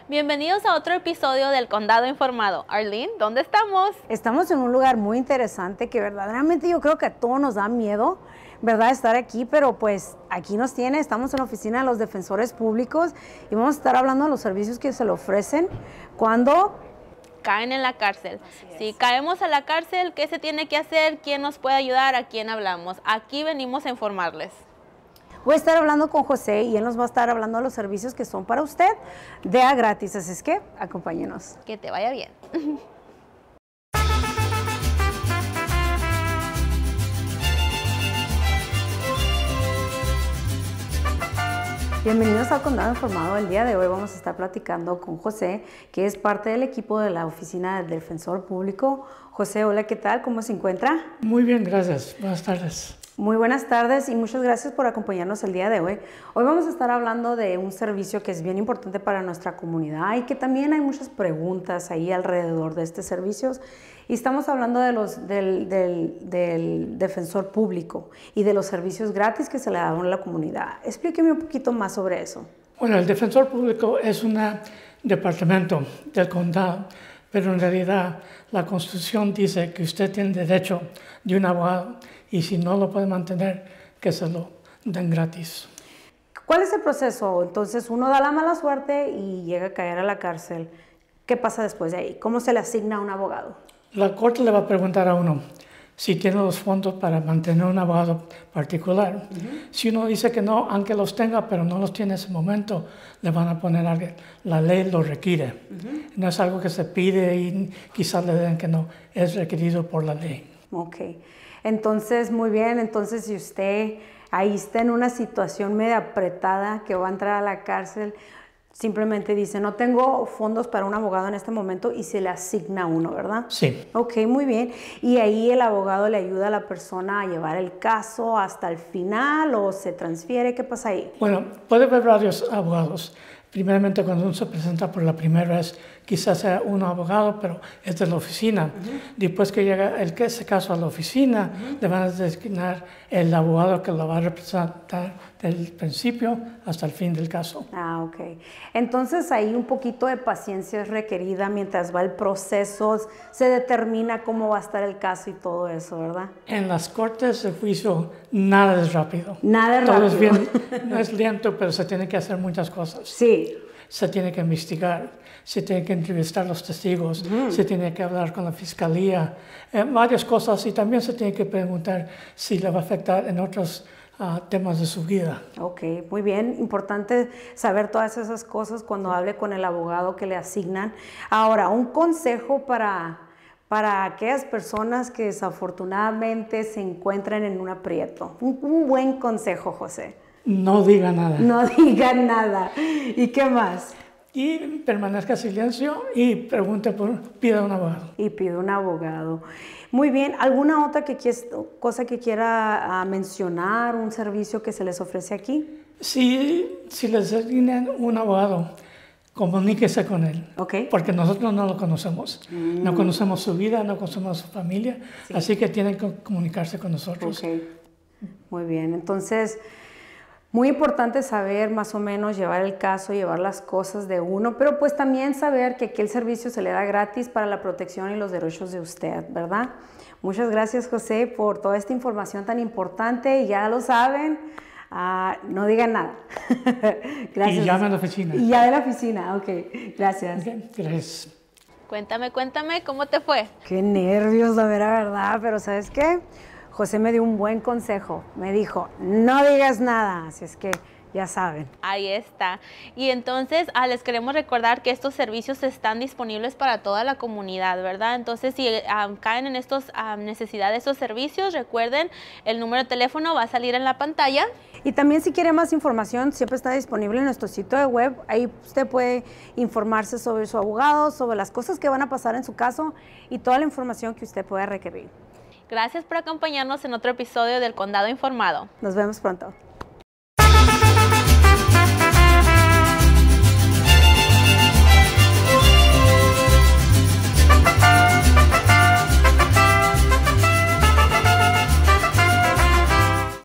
Bienvenidos a otro episodio del Condado Informado. Arlene, ¿dónde estamos? Estamos en un lugar muy interesante que verdaderamente yo creo que a todos nos da miedo, ¿verdad? Estar aquí, pero pues aquí nos tiene, estamos en la oficina de los defensores públicos y vamos a estar hablando de los servicios que se le ofrecen cuando caen en la cárcel. Si caemos a la cárcel, ¿qué se tiene que hacer? ¿Quién nos puede ayudar? ¿A quién hablamos? Aquí venimos a informarles. Voy a estar hablando con José y él nos va a estar hablando de los servicios que son para usted de a gratis, así es que acompáñenos. Que te vaya bien. Bienvenidos al Condado Informado. El día de hoy vamos a estar platicando con José, que es parte del equipo de la Oficina del Defensor Público. José, hola, ¿qué tal? ¿Cómo se encuentra? Muy bien, gracias. Buenas tardes. Muy buenas tardes y muchas gracias por acompañarnos el día de hoy. Hoy vamos a estar hablando de un servicio que es bien importante para nuestra comunidad y que también hay muchas preguntas ahí alrededor de este servicio. Y estamos hablando del defensor público y de los servicios gratis que se le dan a la comunidad. Explíqueme un poquito más sobre eso. Bueno, el defensor público es un departamento del condado, pero en realidad la Constitución dice que usted tiene derecho de un abogado y si no lo puede mantener, que se lo den gratis. ¿Cuál es el proceso? Entonces uno da la mala suerte y llega a caer a la cárcel. ¿Qué pasa después de ahí? ¿Cómo se le asigna a un abogado? La corte le va a preguntar a uno si tiene los fondos para mantener un abogado particular. Si uno dice que no, aunque los tenga, pero no los tiene en ese momento, le van a poner algo. La ley lo requiere. No es algo que se pide y quizás le den que no, es requerido por la ley. Ok, entonces muy bien, entonces si usted ahí está en una situación media apretada que va a entrar a la cárcel, simplemente dice, no tengo fondos para un abogado en este momento y se le asigna uno, ¿verdad? Sí. Ok, muy bien. ¿Y ahí el abogado le ayuda a la persona a llevar el caso hasta el final o se transfiere? ¿Qué pasa ahí? Bueno, puede haber varios abogados. Primeramente, cuando uno se presenta por la primera vez, quizás sea un abogado, pero es de la oficina. Después que llega ese caso a la oficina, le van a designar el abogado que lo va a representar del principio hasta el fin del caso. Ah, ok. Entonces ahí un poquito de paciencia es requerida mientras va el proceso, se determina cómo va a estar el caso y todo eso, ¿verdad? En las cortes de juicio nada es rápido. Nada es Todo rápido. es bien, no es lento, pero se tiene que hacer muchas cosas. Sí. Se tiene que investigar, se tiene que entrevistar a los testigos, se tiene que hablar con la fiscalía, varias cosas, y también se tiene que preguntar si le va a afectar en otros temas de su vida. Ok, muy bien. Importante saber todas esas cosas cuando hable con el abogado que le asignan. Ahora, un consejo para aquellas personas que desafortunadamente se encuentran en un aprieto. Un buen consejo, José. No diga nada. No digan nada. ¿Y qué más? Y permanezca en silencio y pida un abogado. Y pide un abogado. Muy bien. ¿Alguna otra cosa que quiera mencionar, un servicio que se les ofrece aquí? Si les asignan un abogado, comuníquese con él. Okay. Porque nosotros no lo conocemos. No conocemos su vida, no conocemos su familia. Sí. Así que tienen que comunicarse con nosotros. Okay. Muy bien. Entonces, muy importante saber más o menos llevar el caso, llevar las cosas de uno, pero pues también saber que aquí el servicio se le da gratis para la protección y los derechos de usted, ¿verdad? Muchas gracias, José, por toda esta información tan importante y ya lo saben, no digan nada. Gracias. Y llame a la oficina. Y ya de la oficina, ok. Gracias. Okay. Gracias. Cuéntame, ¿cómo te fue? Qué nervios, la verdad, pero ¿sabes qué? José me dio un buen consejo, me dijo, no digas nada, así es que ya saben. Ahí está. Y entonces les queremos recordar que estos servicios están disponibles para toda la comunidad, ¿verdad? Entonces si caen en estos necesidad de estos servicios, recuerden, el número de teléfono va a salir en la pantalla. Y también si quiere más información, siempre está disponible en nuestro sitio de web. Ahí usted puede informarse sobre su abogado, sobre las cosas que van a pasar en su caso y toda la información que usted pueda requerir. Gracias por acompañarnos en otro episodio del Condado Informado. Nos vemos pronto.